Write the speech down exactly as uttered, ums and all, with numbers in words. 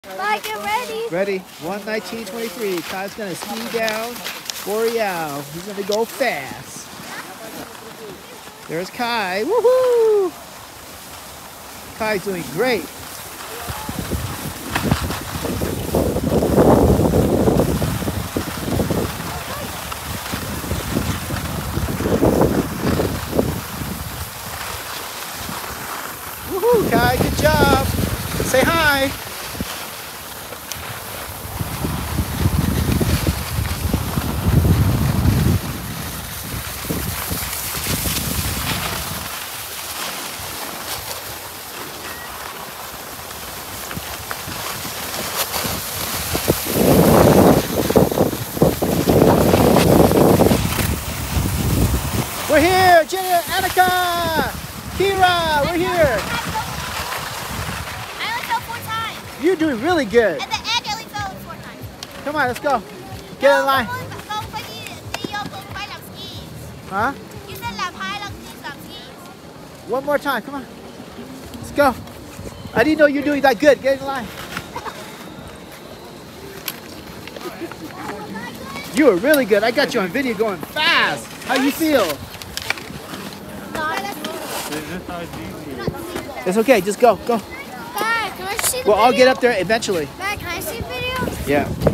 Bye, get ready. Ready? one nineteen twenty-three. Kai's gonna ski down Boreal. He's gonna go fast. There's Kai. Woohoo! Kai's doing great. Woohoo, Kai, good job. Say hi. We're here, Jenny, Annika, Kira, we're here. I only fell four times. You're doing really good. At the end, I only fell four times. Come on, let's go. Get in line. Huh? One more time, come on. Let's go. I didn't know you were doing that good. Get in line. You were really good. I got you on video going fast. How you feel? It's okay. Just go. Go. Dad, can I see the We'll all video? get up there eventually. Dad, can I see the video? Yeah.